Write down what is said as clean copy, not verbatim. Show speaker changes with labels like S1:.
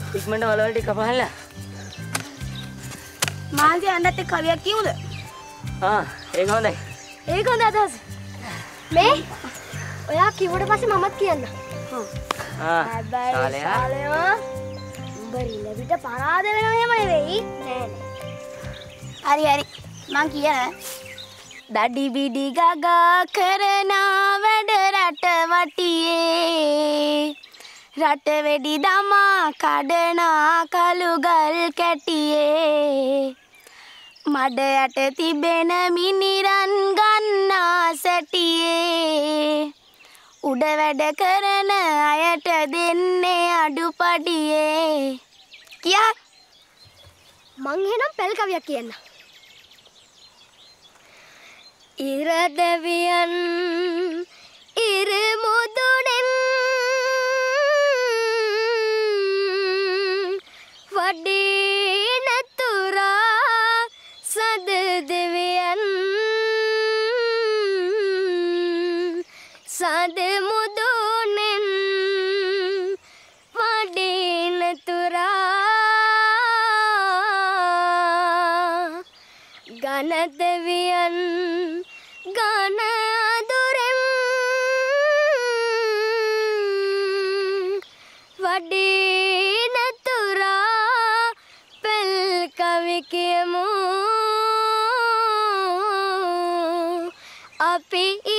S1: ඉක්මනට වලවල් ටික කපහලා.
S2: මාන්සි අඬත් එක්ක කවියක් කියමුද?
S1: ඒක හොඳයි.
S3: ඒක හොඳ අදහස. මේ ඔයා කිව්වට පස්සේ මමත් කියන්න.
S1: ශාලයා.
S3: ශාලයා. උඹ රිලවිට පරාද වෙනව එහෙම නෙවෙයි. නෑ.
S2: හරි හරි. මං කියන
S3: දඩි බිඩි ගගා කරන වැඩ රට වටියේ රට වෙඩි දමා කඩන කළු ගල් කැටියේ මඩ යට තිබෙන මිනිරන් ගන්නා සැටියේ උඩ වැඩ කරන අයට දෙන්නේ අඩුපඩියේ කියා මං එහෙනම් පැල් කවියක් කියන්න. ඉරදවියන් ඉරමුදුනෙන් වඩිනතුරා සද දෙවියන් සද මුදුනෙන් වඩිනතුරා ගණ දෙවියන් ගණ අදුරෙන් වඩිනතුරා පෙල් කවි කියමු අපි